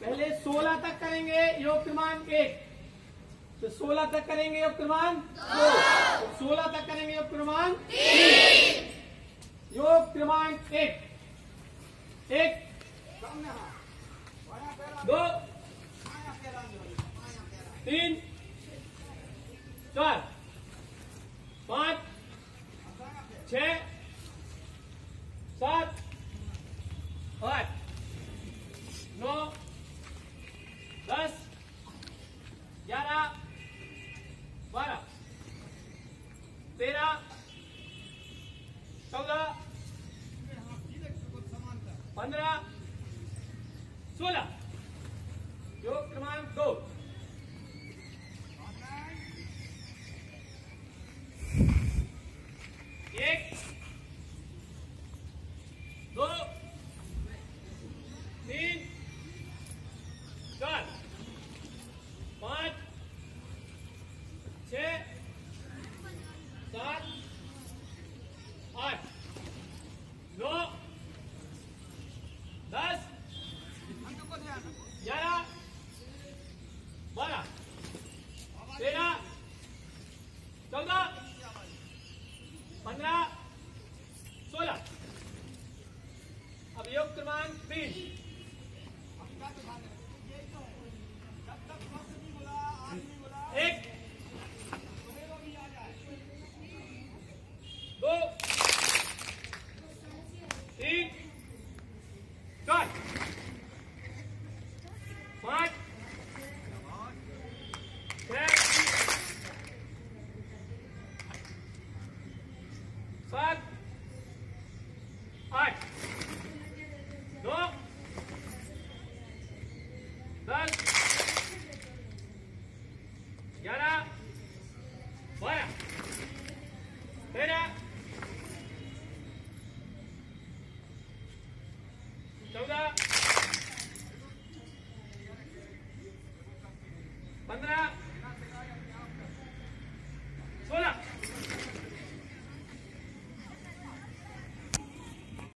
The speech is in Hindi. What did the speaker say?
पहले 16 तक करेंगे योग क्रमांक 1, तो 16 तक करेंगे योग क्रमांक 2, तो 16 तक करेंगे योग क्रमांक 3। योग क्रमांक 1, 2, 3, 4, 5, 6, 7, 8, 9, 10, 11, 12, 13, 14, 15, 16। योग क्रमांक 2, 1, 2, 3, 4, 5, 6, 7, 8, 9, 10, 11, 12, 13, 14, 15, 16। अब योग क्रमांक 3, 1, 2, 3, 4, 5, 6, 7, 8, 9, 10, 11, 12, 13, 14, 15,